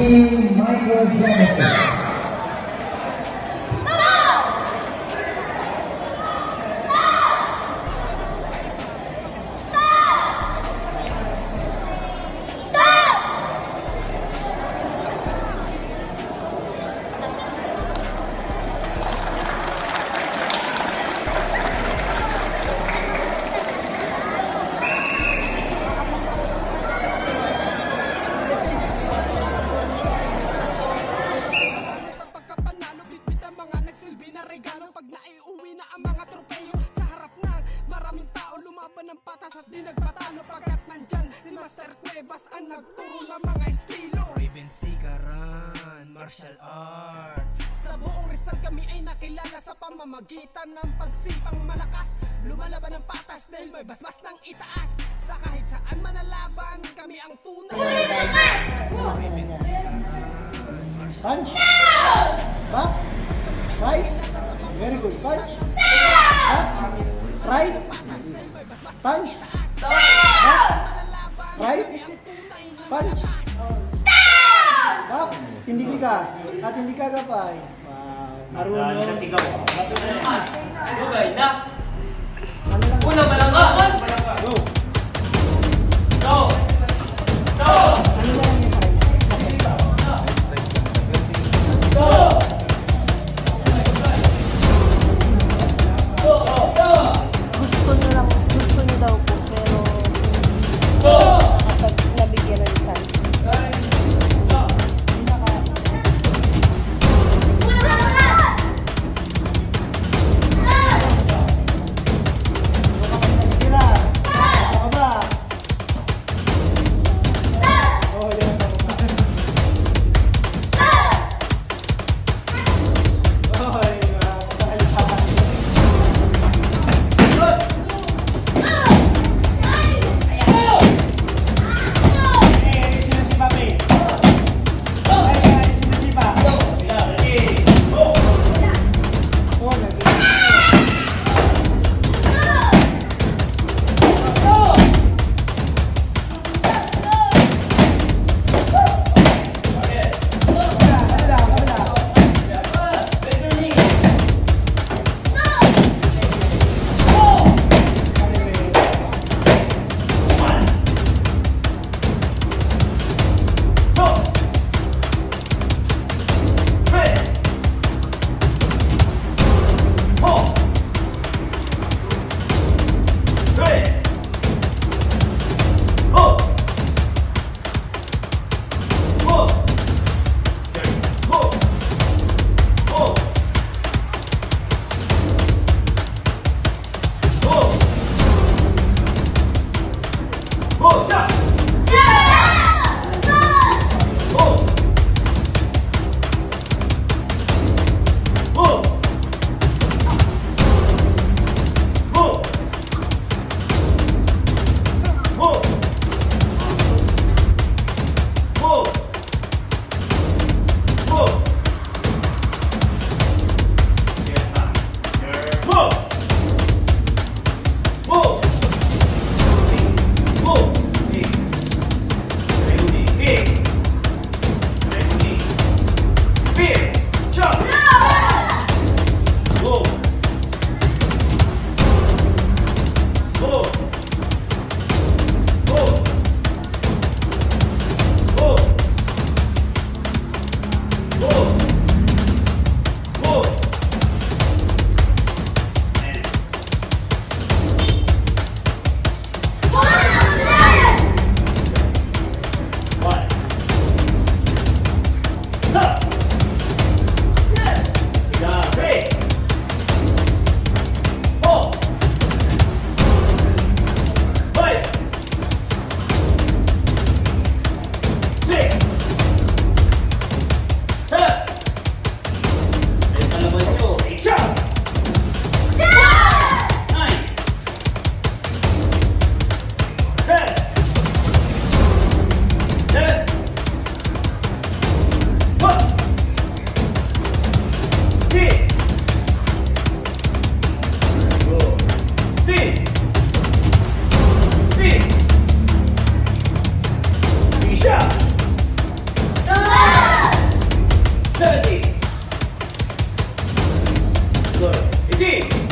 Team Microgenesis. Pag naiuwi na ang mga tropeyo sa harap ng maraming tao, lumaban ng patas at di nagpatalo pagkat nandyan si Master Cuevas ang nagturo ng mga estilo. Raven Sigaran, martial art. Sa buong Rizal kami ay nakilala sa pamamagitan ng pagsipang malakas, lumalaban ng patas dahil may basbas ng itaas. Sa kahit saan manalaban kami ang tunay. Raven Sigaran, martial Punch. Back. Right. Very good. Punch. Right. Punch. Right. Punch. Back. Hindi likas. At hindi kagapay. Wow. Arunong. Dugay na. Ano lang? Una balangga. Go. Go. Go. Ano lang yung Go. Gusto niyo daw po, pero kapag nabigyan ng chance. Score. Iti!